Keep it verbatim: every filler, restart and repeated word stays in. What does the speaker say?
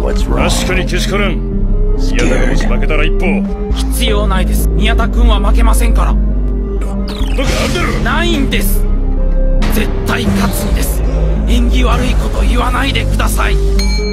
what's wrong. 確かにけしからん。宮田がもし負けたら一歩。 必要ないです。宮田君は負けませんから。 なんかあるだろ。 ないんです。絶対勝つんです。縁起悪いこと言わないでください。